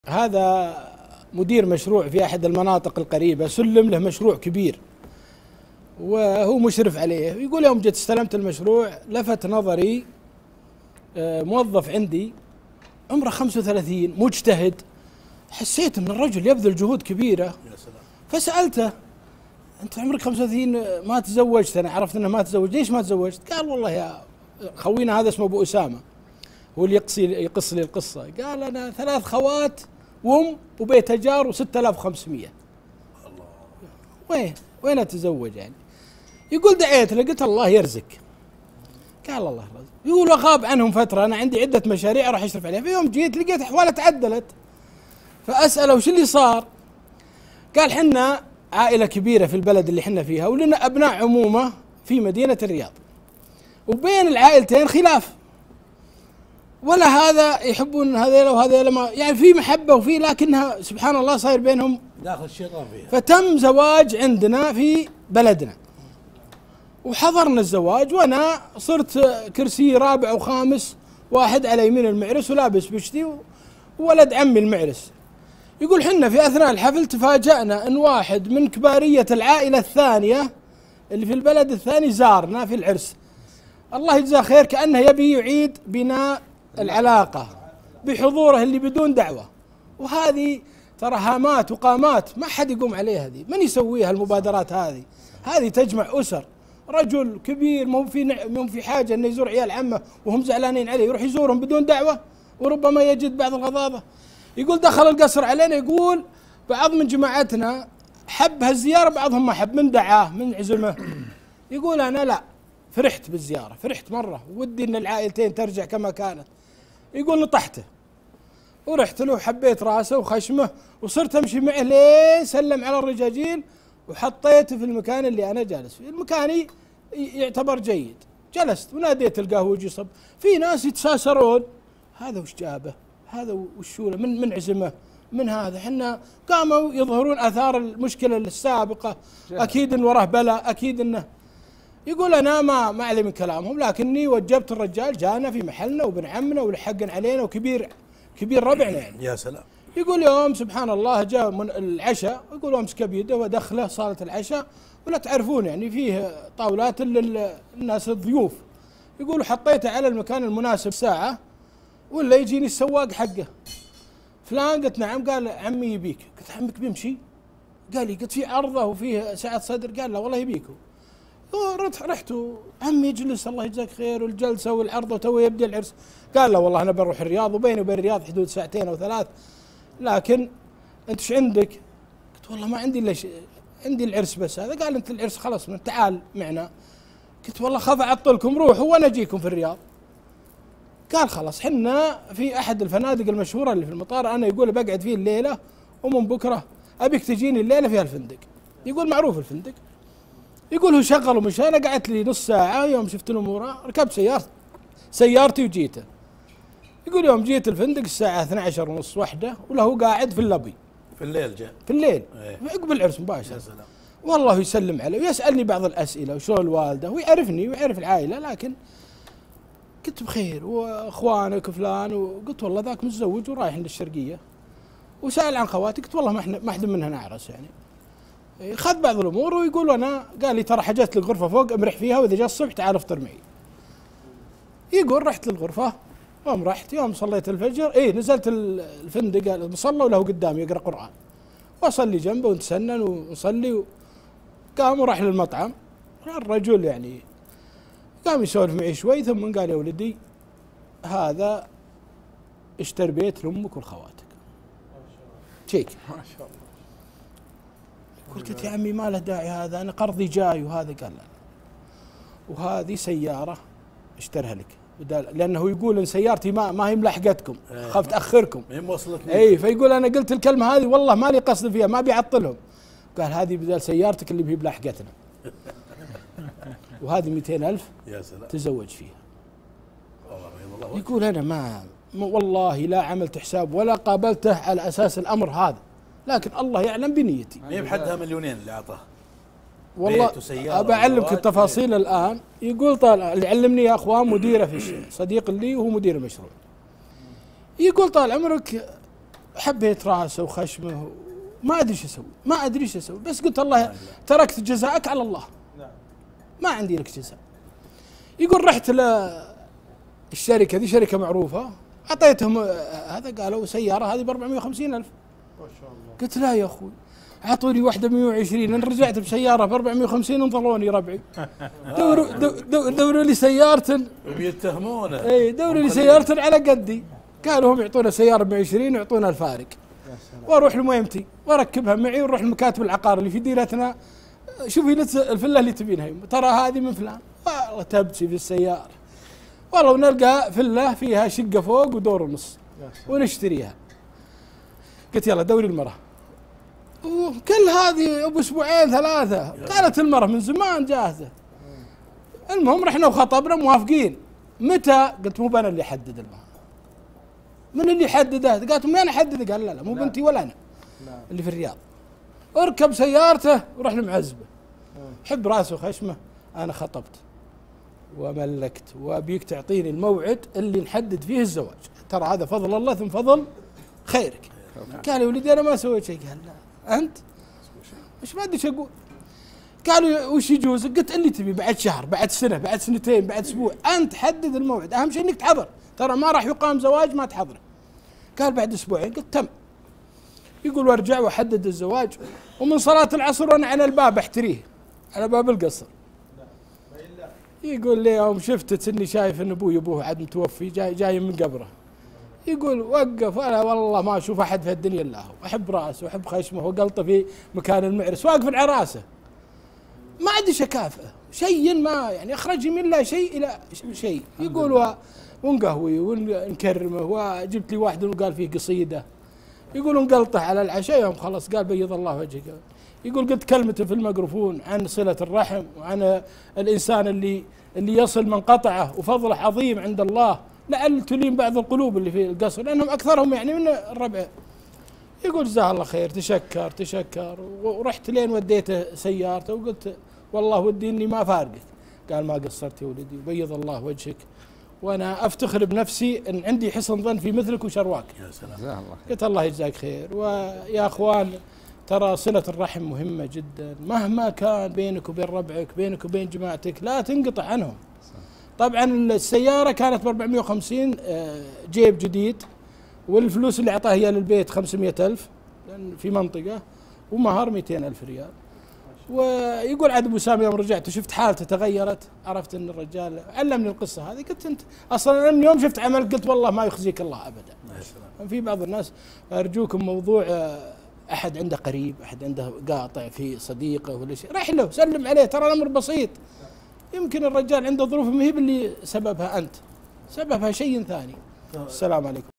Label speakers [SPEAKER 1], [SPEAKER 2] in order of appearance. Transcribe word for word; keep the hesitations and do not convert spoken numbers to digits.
[SPEAKER 1] هذا مدير مشروع في أحد المناطق القريبة، سلم له مشروع كبير وهو مشرف عليه. يقول يوم جيت استلمت المشروع لفت نظري موظف عندي عمره خمسة وثلاثين مجتهد، حسيت ان الرجل يبذل جهود كبيرة. يا سلام. فسألته انت عمرك خمسة وثلاثين ما تزوجت؟ انا عرفت انه ما تزوج، ليش ما تزوجت؟ قال والله يا خوينا هذا اسمه ابو اسامة هو اللي يقصي يقص لي القصة. قال انا ثلاث خوات وام وبيت جار وستة آلاف وخمسمية. الله. وين وين اتزوج يعني؟ يقول دعيت له قلت الله يرزق. قال الله يرزق. يقول وغاب عنهم فترة، انا عندي عدة مشاريع راح اشرف عليها، في يوم جيت لقيت احواله تعدلت، فاساله وش اللي صار؟ قال حنا عائلة كبيرة في البلد اللي حنا فيها ولنا ابناء عمومة في مدينة الرياض، وبين العائلتين خلاف، ولا هذا يحبون هذيلا وهذيلا ما يعني في محبة وفي، لكنها سبحان الله صاير بينهم
[SPEAKER 2] داخل الشيطان فيها.
[SPEAKER 1] فتم زواج عندنا في بلدنا وحضرنا الزواج، وانا صرت كرسي رابع وخامس، واحد على يمين المعرس ولابس بشتي وولد عمي المعرس. يقول حنا في اثناء الحفل تفاجأنا ان واحد من كبارية العائلة الثانية اللي في البلد الثاني زارنا في العرس، الله يجزاه خير، كأنه يبي يعيد بناء العلاقة بحضوره اللي بدون دعوة. وهذه ترى هامات وقامات ما حد يقوم عليها، هذه من يسويها المبادرات هذه؟ هذه تجمع أسر، رجل كبير مو في مو في حاجة انه يزور عيال عمه وهم زعلانين عليه، يروح يزورهم بدون دعوة وربما يجد بعض الغضاضة. يقول دخل القصر علينا، يقول بعض من جماعتنا حب هالزيارة بعضهم ما حب، من دعاه من عزمه. يقول انا لا، فرحت بالزيارة، فرحت مرة ودي ان العائلتين ترجع كما كانت. يقول نطحته ورحت له وحبيت راسه وخشمه وصرت امشي معه لين سلم على الرجاجيل وحطيته في المكان اللي انا جالس فيه، المكان يعتبر جيد. جلست وناديت القهوجي صب، في ناس يتساسرون هذا وش جابه؟ هذا وش من من عزمه؟ من هذا؟ حنا قاموا يظهرون اثار المشكلة السابقة، اكيد ان وراه بلاء، اكيد انه. يقول انا ما ما اعلم من كلامهم، لكني وجبت الرجال جانا في محلنا وابن عمنا ولحقنا علينا وكبير كبير ربعنا يعني.
[SPEAKER 2] يا سلام. يقول
[SPEAKER 1] يوم سبحان الله جاء من العشاء، يقول امسك بيده ودخله صالة العشاء، ولا تعرفون يعني فيه طاولات للناس الضيوف. يقول حطيته على المكان المناسب ساعة ولا يجيني السواق حقه، فلان؟ قلت نعم. قال عمي يبيك. قلت عمك بيمشي؟ قال لي قلت في عرضه وفيه سعة صدر. قال لا والله يبيكوا. رحت رحت عمي يجلس الله يجزاك خير، والجلسه والعرضه وتو يبدا العرس. قال لا والله انا بروح الرياض وبيني وبين الرياض حدود ساعتين او ثلاث، لكن انت ايش عندك؟ قلت والله ما عندي الا عندي العرس بس هذا. قال انت العرس خلاص من تعال معنا. قلت والله خاف اعطلكم، روحوا وانا اجيكم في الرياض. قال خلاص حنا في احد الفنادق المشهوره اللي في المطار، انا يقول بقعد فيه الليله ومن بكره ابيك تجيني الليله في هالفندق. يقول معروف الفندق. يقول هو شغل ومشى، انا قعدت لي نص ساعه، يوم شفت الامور ركبت سيارتي سيارتي وجيته. يقول يوم جيت الفندق الساعه اثنعش عشر ونص واحده وله قاعد في اللبي
[SPEAKER 2] في الليل. جاء في
[SPEAKER 1] الليل عقب العرس مباشره. والله يسلم علي ويسالني بعض الاسئله وشلون الوالده، ويعرفني ويعرف العائله، لكن قلت بخير واخوانك فلان، وقلت والله ذاك متزوج ورايح عند الشرقيه، وسال عن خواتي. قلت والله ما احنا ما حد منها اعرس يعني. خذ بعض الامور ويقول انا قال لي ترى حجزت لك غرفه فوق امرح فيها، واذا جاء الصبح تعال افطر معي. يقول رحت للغرفه، يوم رحت يوم صليت الفجر اي نزلت الفندق المصلى وله قدامي يقرا قران، واصلي جنبه ونتسنن ونصلي. قام وراح للمطعم، الرجل يعني قام يسولف معي شوي، ثم قال يا ولدي هذا اشتر بيت لامك ولخواتك. شيك
[SPEAKER 2] ما شاء الله.
[SPEAKER 1] قلت يا عمي ما له داعي هذا، انا قرضي جاي وهذا. قال لا، وهذه سياره اشترها لك، لانه يقول ان سيارتي ما ما هي ملحقتكم، خاف تاخركم،
[SPEAKER 2] ما هي موصلتني.
[SPEAKER 1] اي فيقول انا قلت الكلمه هذه والله مالي قصد فيها، ما بيعطلهم. قال هذه بدل سيارتك اللي هي بلحقتنا. وهذه مئتين ألف
[SPEAKER 2] يا سلام
[SPEAKER 1] تزوج فيها. يقول انا ما والله لا عملت حساب ولا قابلته على اساس الامر هذا، لكن الله يعلم بنيتي.
[SPEAKER 2] ما هي بحدها مليونين اللي اعطاه
[SPEAKER 1] والله. ابى اعلمك التفاصيل الان. يقول طال اللي علمني يا اخوان مديره في الشيء، صديق لي وهو مدير المشروع. يقول طال عمرك حبيت راسه وخشمه، ما ادري ايش اسوي، ما ادري ايش اسوي، بس قلت الله تركت جزاءك على الله، ما عندي لك جزاء. يقول رحت للشركه ذي، شركه معروفه، اعطيتهم هذا، قالوا سياره هذه ب أربعمائة وخمسين ألف.
[SPEAKER 2] ما شاء الله.
[SPEAKER 1] قلت لا يا اخوي، اعطوني واحده مائة وعشرين، انا رجعت بسياره ب أربعمائة وخمسين انظلوني ربعي. دوروا دو دوروا لي سياره،
[SPEAKER 2] بيتهمونه.
[SPEAKER 1] اي دوروا لي سياره على قدي. قالوا هم يعطونا سياره ب مائة وعشرين ويعطونا الفارق. واروح لميمتي واركبها معي ونروح لمكاتب العقار اللي في ديرتنا، شوفي الفله اللي تبينها، ترى هذه من فلان. والله تبكي في السياره، والله ونلقى فله فيها شقه فوق ودور ونص ونشتريها. قلت يلا دوري المراه، وكل هذه ابو اسبوعين ثلاثه. قالت المراه من زمان جاهزه. المهم رحنا وخطبنا موافقين. متى؟ قلت مو انا اللي احدد المهر. من اللي يحدده؟ قالت مين احدد؟ قال لا لا مو بنتي ولا انا اللي في الرياض. اركب سيارته ورحنا معزبه. حب راسه وخشمه، انا خطبت وملكت وابيك تعطيني الموعد اللي نحدد فيه الزواج، ترى هذا فضل الله ثم فضل خيرك. قال يا ولدي انا ما سويت شيء. قال لا انت مش ما ادري ايش اقول. قالوا وش يجوز؟ قلت اللي تبي، بعد شهر، بعد سنه، بعد سنتين، بعد اسبوع، انت حدد الموعد، اهم شيء انك تحضر، ترى ما راح يقام زواج ما تحضره. قال بعد اسبوعين. قلت تم. يقول وارجع واحدد الزواج، ومن صلاه العصر وانا على الباب احتريه على باب القصر. يقول لي يوم شفت اني شايف ان ابوي ابوه عاد متوفي جاي جاي من قبره، يقول وقف، انا والله ما اشوف احد في الدنيا الا هو، احب راسه واحب خشمه وقلطه في مكان المعرس، واقف العراسه ما عندي شكافه شيء، ما يعني اخرجي من لا شيء الى شيء. يقول ونقهوي ونكرمه، وجبت لي واحد وقال فيه قصيده، يقول انقلطه على العشاء. يوم خلص قال بيض الله وجهك، يقول قلت كلمته في الميكروفون عن صله الرحم وعن الانسان اللي اللي يصل من قطعه وفضله عظيم عند الله، لعل تلين بعض القلوب اللي في القصر لانهم اكثرهم يعني من الربع. يقول جزاه الله خير، تشكر تشكر، ورحت لين وديته سيارته وقلت والله ودي اني ما فارقك. قال ما قصرت يا ولدي وبيض الله وجهك، وانا افتخر بنفسي ان عندي حسن ظن في مثلك وشرواك.
[SPEAKER 2] يا سلام.
[SPEAKER 1] قلت الله يجزاك خير. ويا اخوان ترى صلة الرحم مهمة جدا، مهما كان بينك وبين ربعك، بينك وبين جماعتك، لا تنقطع عنهم. طبعا السيارة كانت ب أربعمائة وخمسين جيب جديد، والفلوس اللي اعطاها هي للبيت خمسمائة ألف في منطقة، ومهر مئتين ألف ريال. ويقول عاد ابو سامي يوم رجعت وشفت حالته تغيرت، عرفت ان الرجال علمني القصه هذه. قلت انت اصلا من يوم شفت عمل قلت والله ما يخزيك الله ابدا. في بعض الناس، ارجوكم موضوع احد عنده قريب، احد عنده قاطع في صديقه ولا شيء، راح له سلم عليه، ترى الامر بسيط. يمكن الرجال عنده ظروف ما هي باللي سببها انت، سببها شيء ثاني. السلام عليكم.